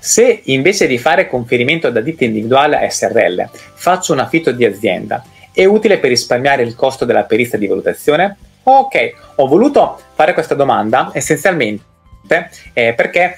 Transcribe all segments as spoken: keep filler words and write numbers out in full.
Se invece di fare conferimento da ditta individuale a S R L faccio un affitto di azienda, è utile per risparmiare il costo della perizia di valutazione? Ok, ho voluto fare questa domanda essenzialmente eh, perché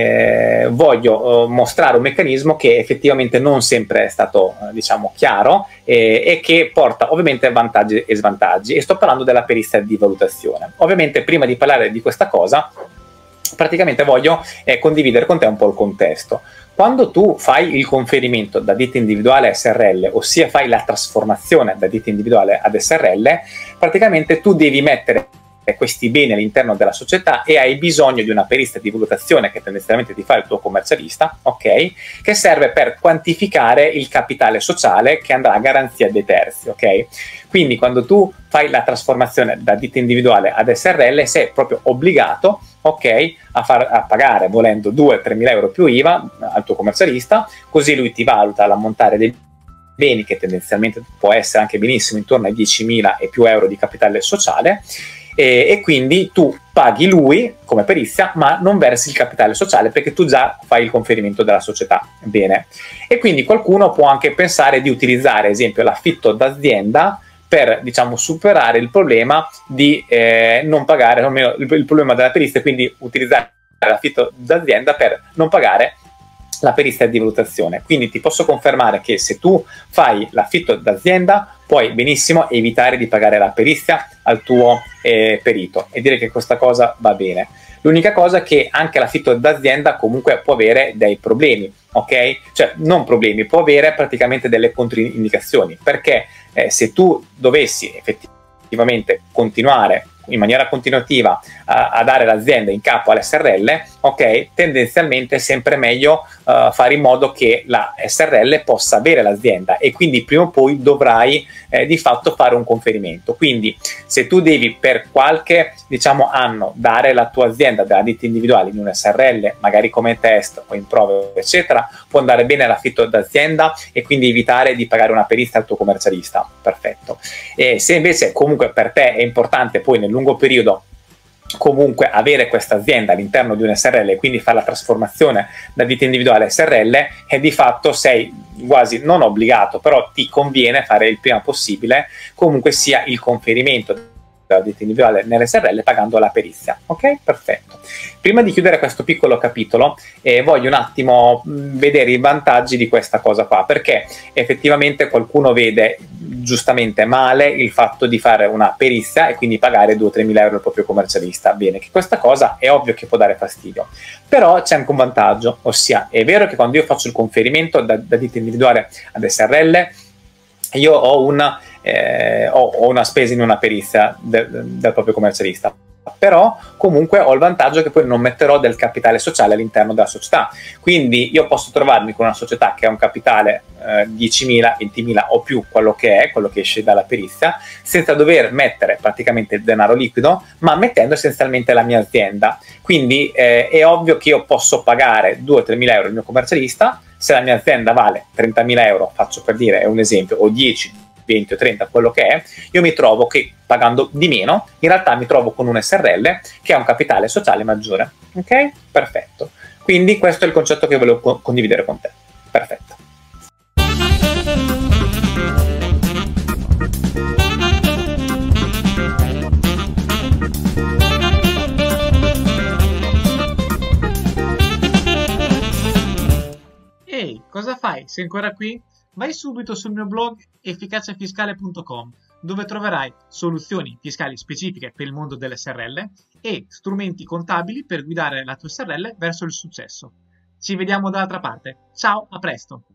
eh, voglio eh, mostrare un meccanismo che effettivamente non sempre è stato eh, diciamo chiaro eh, e che porta ovviamente vantaggi e svantaggi, e sto parlando della perizia di valutazione. Ovviamente prima di parlare di questa cosa praticamente voglio eh, condividere con te un po' il contesto. Quando tu fai il conferimento da ditta individuale a S R L, ossia fai la trasformazione da ditta individuale ad S R L, praticamente tu devi mettere questi beni all'interno della società e hai bisogno di una perizia di valutazione che tendenzialmente ti fa il tuo commercialista, ok? Che serve per quantificare il capitale sociale che andrà a garanzia dei terzi, ok? Quindi quando tu fai la trasformazione da ditta individuale ad S R L sei proprio obbligato, ok, a, far, a pagare volendo due tre mila euro più I V A al tuo commercialista, così lui ti valuta l'ammontare dei beni, che tendenzialmente può essere anche benissimo intorno ai diecimila e più euro di capitale sociale, e, e quindi tu paghi lui come perizia ma non versi il capitale sociale perché tu già fai il conferimento della società. Bene, e quindi qualcuno può anche pensare di utilizzare ad esempio l'affitto d'azienda per, diciamo, superare il problema di eh, non pagare, o almeno il, il problema della perizia, quindi utilizzare l'affitto d'azienda per non pagare la perizia di valutazione. Quindi ti posso confermare che se tu fai l'affitto d'azienda puoi benissimo evitare di pagare la perizia al tuo eh, perito, e dire che questa cosa va bene. L'unica cosa è che anche l'affitto d'azienda comunque può avere dei problemi, ok? Cioè non problemi, può avere praticamente delle controindicazioni, perché eh, se tu dovessi effettivamente continuare in maniera continuativa a, a dare l'azienda in capo all'S R L, ok, tendenzialmente è sempre meglio uh, fare in modo che la S R L possa avere l'azienda, e quindi prima o poi dovrai eh, di fatto fare un conferimento. Quindi se tu devi per qualche diciamo anno dare la tua azienda dalla ditta individuale in un S R L, magari come test o in prova eccetera, può andare bene l'affitto d'azienda e quindi evitare di pagare una perizia al tuo commercialista. Perfetto. E se invece comunque per te è importante poi nel lungo periodo comunque avere questa azienda all'interno di un S R L e quindi fare la trasformazione da ditta individuale a S R L, e di fatto sei quasi non obbligato, però ti conviene fare il prima possibile comunque sia il conferimento della ditta individuale nell'S R L pagando la perizia. Ok, perfetto. Prima di chiudere questo piccolo capitolo eh, voglio un attimo mh, vedere i vantaggi di questa cosa qua, perché effettivamente qualcuno vede giustamente male il fatto di fare una perizia e quindi pagare due o tre mila euro al proprio commercialista. Bene, che questa cosa è ovvio che può dare fastidio, però c'è anche un vantaggio, ossia è vero che quando io faccio il conferimento da, da ditta individuale ad S R L io ho una, eh, ho, ho una spesa in una perizia de, de, del proprio commercialista, però comunque ho il vantaggio che poi non metterò del capitale sociale all'interno della società, quindi io posso trovarmi con una società che ha un capitale eh, diecimila, ventimila o più, quello che è, quello che esce dalla perizia, senza dover mettere praticamente il denaro liquido, ma mettendo essenzialmente la mia azienda. Quindi eh, è ovvio che io posso pagare due o tre mila euro il mio commercialista. Se la mia azienda vale trentamila euro, faccio per dire, è un esempio, o dieci, venti o trenta, quello che è, io mi trovo che pagando di meno, in realtà mi trovo con un S R L che ha un capitale sociale maggiore. Ok? Perfetto. Quindi questo è il concetto che volevo co- condividere con te. Perfetto. Ehi, cosa fai? Sei ancora qui? Vai subito sul mio blog efficacia fiscale punto com, dove troverai soluzioni fiscali specifiche per il mondo dell'S R L e strumenti contabili per guidare la tua S R L verso il successo. Ci vediamo dall'altra parte. Ciao, a presto!